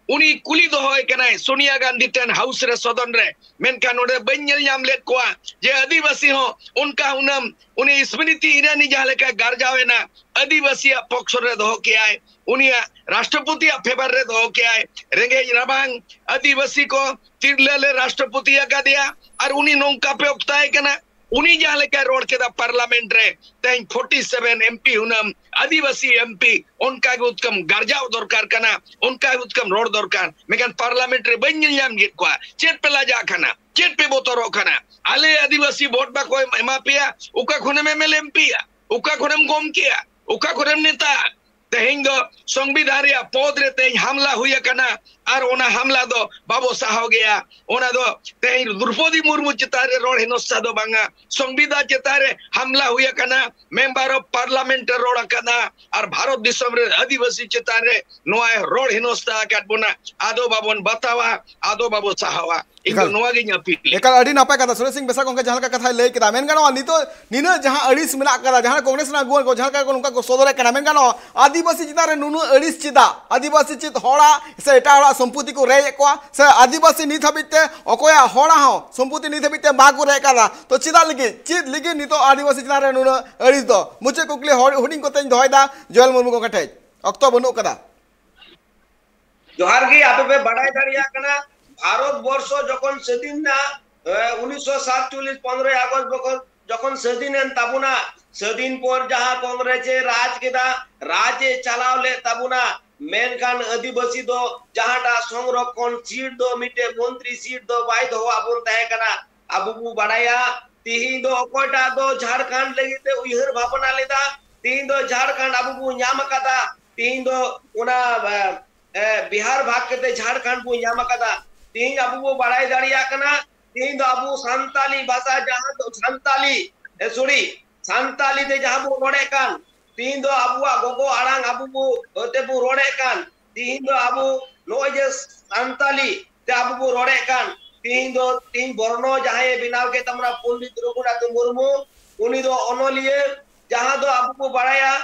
uni kuli dohoy kanai Sonia Gandhi ten house re sodon re menkan ode banyel nyam let koa je adivasi ho unka unam uni smriti irani jahaleka garjawe na adivasi poksor re doho ke ay unia rashtrapati favor re doho ke ay renge rabang adivasi ko tirlale rashtrapati ka dia ar uni nongka pe oktay kana uni jahaleka rod ke da parliament re ten forty-seven M P unam आदिवासी MP उनका उत्कम गर्जाव दरकार कना उनका उत्कम road दरकार Makan parliament रे बन नियम गित को चेट पे लाजा खाना चेट पे बोतरो खाना आले आदिवासी वोट बा कोई एमा पिया उका खुने में एमएल एमपी उका खुने गोम किया उका खुने नेता तेहिंग दो संविधान रे पद रे तेहिं हमला हुई कना आर ओना हमला दो बाबो साहो गया ओना दो तेहिं द्रौपदी मुर्मू चितारे रोड हिनोसा दो बांगा संविधान चितारे हमला हुई कना मेंबर ऑफ पार्लियामेंट रोड कना आर भारत दिसम रे आदिवासी चितारे नोआ रोड हिनोसा काटबोना आदो बाबोन बतावा आदो बाबो साहवा इको नोआ गे न्यापी एकाल अडी नापाय कथा सुरेश सिंह बेसा कोंके जहां का कथा लय केदा मेन गानो नितो निनो जहां अड़िस मेना कदा जहां कांग्रेस ना गोल को जहां का उनका को सोदरे कना मेन गानो आदिवासी चितारे नुनु अड़िस चिदा आदिवासी चित होड़ा से एटा होड़ा संपत्ति को रे को से आदिवासी निथ हबिते अकोया होड़ा हो संपत्ति निथ हबिते मा को रे कदा तो चिदा लगी चित लगी नितो आदिवासी चितारे नुनु अड़िस दो मुचे कुकली हुडिंग को तेन दोयदा जोयल मुर्मू को कठे अक्तो बनु कदा जोहार गी आपे पे बड़ाई दाड़िया कना भारत वर्ष जखन सेदिन ना उन्नीसशो सातचल्लिस पंद्रह अगस्त जखन सेदिन एन ताबुना सेदिन पर जहां कांग्रेस राज केदा राज चलाव ले ताबुना मेनकान आदिवासी दो जहांटा संरक्षण सीट दो मिटे मंत्री सीट दो बाय दो आबुन तहे कना आबु बड़ाया तिही दो अकोटा दो झारखंड लगिते उयहर भावना लेदा तिही दो झारखंड आबु न्याम कदा तिही दो उना बिहार भाग के झारखंड बु न्याम कदा तीन अबू बड़ाई दाड़िया कना तीन दो अबू संताली भाषा जहां तो संताली ए सॉरी संताली ते जहां बु रोडे कान तीन दो अबू गोगो आड़ांग अबू होते बु रोडे कान तीन दो अबू नो जे संताली ते अबू रोडे कान तीन दो तीन वर्णो जहां बिनाव के तमरा पंडित रघुनाथ मुर्मू उनी दो अनोलिए जहां दो अबू बड़ाया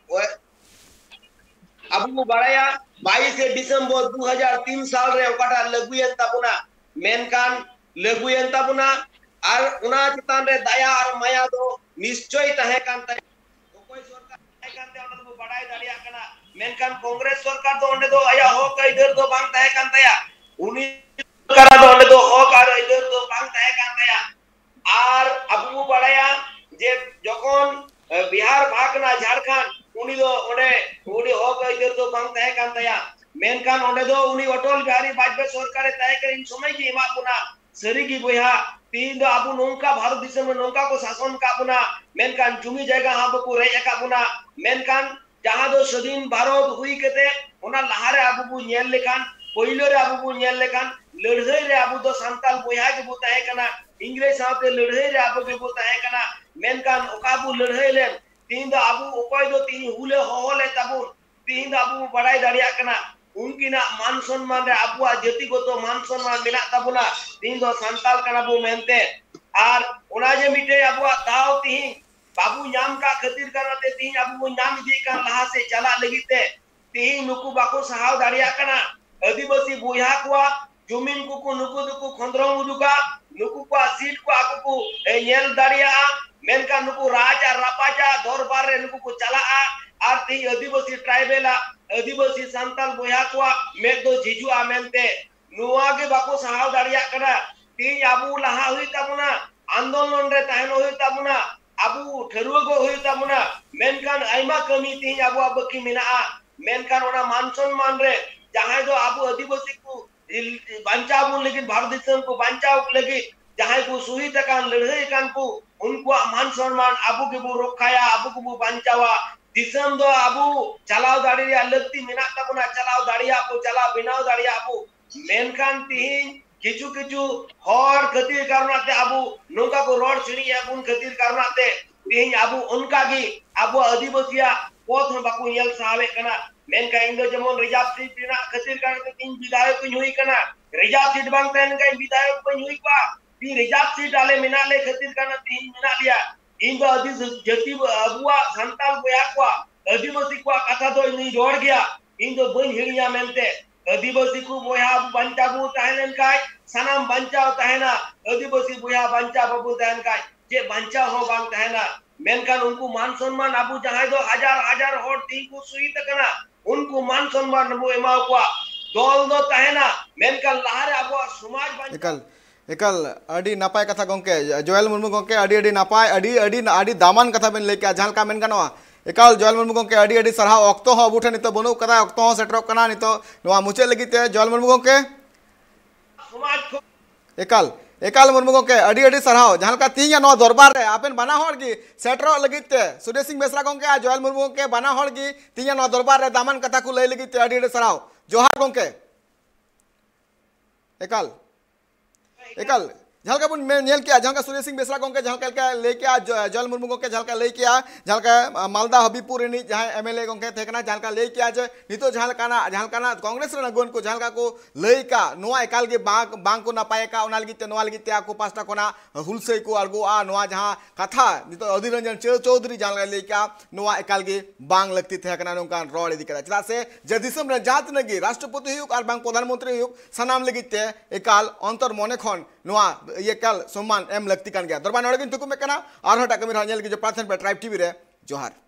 अबू बड़ाया बाईस दिसंबर दो हज़ार तीन साल रे ओकाटा लगुयन ताबुना मेनकान लगुयन ताबुना आर उना चितान रे दया और माया दो निश्चय तहे कान तय कोई सरकार तहे कान ते ओना दो बड़ाई दाड़िया कना मेनकान कांग्रेस सरकार दो ओंडे दो आया हो कई इधर दो बांग तहे कान तया उनी सरकार दो ओंडे दो हो कार इधर दो बांग तहे कान तया आर अबू बड़ाया जे जखन बिहार भागना झारखंड उनी दो ओडे उनी हो गई इधर तो बांग तहे कान तया मेनकान ओडे दो उनी अटल बिहारी वाजपेयी सरकार तहे कर इन समय की एमा पुना सरी की बोया तीन दो आबु नोंका भारत दिसम नोंका को शासन का पुना मेनकान जुमी जगह हां को रे का पुना मेनकान जहां दो स्वाधीन भारत हुई केते ओना लहारे आबु बु नेल लेखान पहिलो रे आबु बु नेल लेखान लड़ाई रे आबु दो संताल बोया के बु तहे कना इंग्लिश साथे लड़ाई रे आबु के बु तहे कना मेनकान ओकाबु लड़ाई ले तीन दो आबू ओकोय दो तीन हुले होले ताबू तीन दो आबू बड़ाई दाड़िया कना उनकी ना मान सम्मान रे आबू जाति को तो मान सम्मान मिला ताबुना तीन दो संताल कना बु मेनते आर ओना जे मिटे आबू दाव तीन बाबू नाम का खातिर करते तीन आबू नाम दी का लहा से चला लगीते तीन नुकु बाको सहाव दाड़िया कना आदिवासी बुया को जमीन को को नुकु दुकु खंद्रंग दुका नुकु को सीट को आकु को नेल दाड़िया मेनका नुकु राजा रापाजा दरबार रे नुकु को चला आर ती आदिवासी ट्राइबेला आदिवासी संताल बोया को में दो जिजु आमेनते नुआ के बाको सहाव दाड़िया कना ती आबू लहा हुई ताबुना आंदोलन रे तहन हुई ताबुना आबू ठरुआ को हुई ताबुना मेनकान आइमा कमी ती आबू अबकी मिना मेनकान ओना मान सम्मान रे जहां दो आबू आदिवासी को बचाव लेकिन भारत दिसम को बचाव लगी जहां को सुही तकान लड़ाई कान को उनको मान सम्मान आबू के बु रखाया आबू को बु बचावा दिसम दो आबू चलाव दाड़िया लगती मिना तबना चलाव दाड़िया को चलाव बिनाव दाड़िया आबू मेनकान तीन किछु किछु हर खातिर करनाते आबू नोका को रोड सिड़ी आबू खातिर करनाते तीन आबू उनका की आबू आदिवासिया पथ में बाकू यल सावे कना मेनका इंदो जमन रिजर्व सीट बिना खातिर करते तीन विधायक को हुई कना रिजर्व सीट बांग तन का विधायक को हुई का ती रिजर्व सीट आले मिना ले खातिर करना तीन मिना लिया इंदो आदि जति अबुआ संताल बोया को आदिवासी को कथा तो नहीं जोड़ गया इंदो बन हिड़िया मेनते आदिवासी को बोया बंचा बो तहन काय सनाम बंचाव तहना आदिवासी बोया बंचा बाबू तहन काय जे बंचा हो बांग तहना मेनकान उनको मान सम्मान अबू जहां दो हजार हजार हर तीन को सुई तकना उनको मान सम्मान अबू एमा को दल दो तहना मेनकान लहारे अबू समाज बंचा एकल एकल अडी नापाय कथा गोंके जोयल मुर्मू गोंके अडी अडी नापाय अडी अडी अडी दामान कथा बेन लेके जहां का मेन गनवा एकाल जोयल मुर्मू गोंके अडी अडी सरहा ऑक्तो हो अबू ठे नितो बनु कदा ऑक्तो हो सेटरो कना नितो नवा मुचे लगिते जोयल मुर्मू गोंके समाज को एकाल एकाल मुर्मू गोंके अडी अडी सरहाव जहां का तीन नो दरबार रे आपेन बना होड़ की सेटरो लगिते सुदेश सिंह बेसरा गोंके आ जोयल मुर्मू गोंके बना होड़ की तीन नो दरबार रे दामान कथा को लई लगिते अडी अडी सरहाव जोहार गोंके एकाल एकल झलका बुन में नेल किया झलका सुरेश सिंह बेसरा गोंके झलका के लेके आ जोयल मुर्मू गोंके झलका ले किया झलका मालदा हबीपुर नी जहां एमएलए गोंके थेकना झलका ले किया जे नितो झलका ना झलका ना कांग्रेस रे नगन को झलका को लेका नोआ एकाल के बांग बांग को ना पाएका ओना लगी ते नोआ लगी ते को पास्ता कोना हुलसई को अर्गो आ नोआ जहां कथा नितो अधीर रंजन चौधरी झलका लेका नोआ एकाल के बांग लगती थेकना नोका रोड इदी करा चला से जे दिसम रे जात नगी राष्ट्रपति हुक और बांग प्रधानमंत्री हुक सनाम लगी ते एकाल अंतर मने खन नोआ ये कल सम्मान एम लगती कान गया दरबार नड़गिन तुकुम में कना और हटा कमी रहल के जो प्रार्थना पे ट्राइब टीवी रे जोहार।